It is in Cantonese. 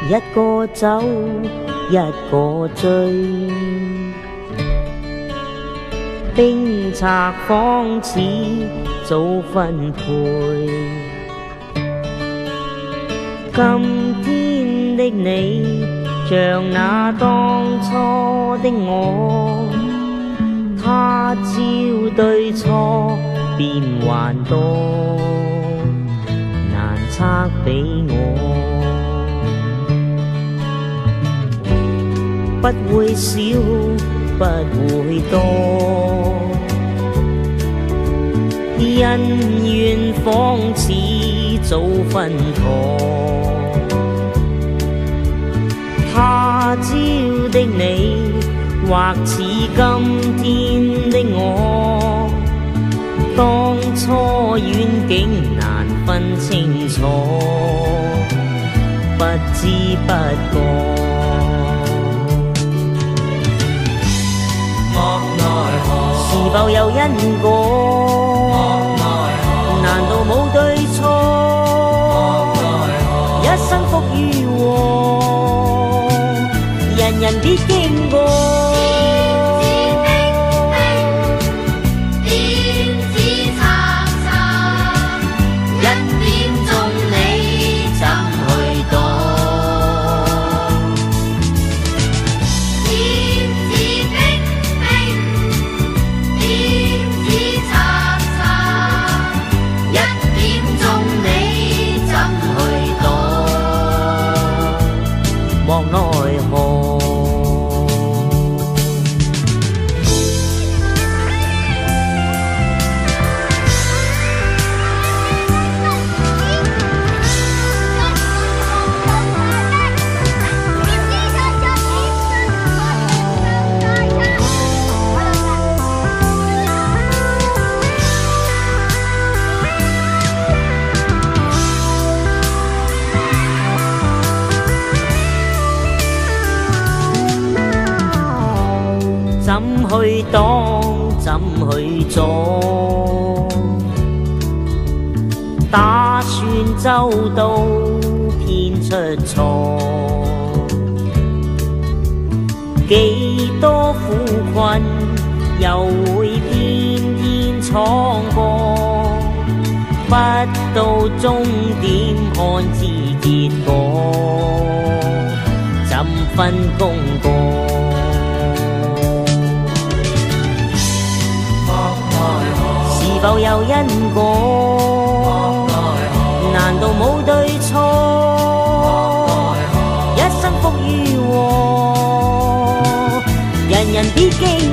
一個走，一個追，冰拆方似早分配。今天的你，像那當初的我，他朝對錯變幻多，難測比我。不會少，不會多，恩怨仿似早分妥。他朝的你，或似今天的我，當初遠景難分清楚，不知不覺。是否有因果？難道冇對錯？一生福與禍，人人必經過。莫奈何。怎去擋，怎去阻？打算周到，偏出錯。幾多苦困，又會偏偏闖過。不到終點，看知結果，怎分功過？是否有因果？難道冇對錯？一生福與禍，人人必經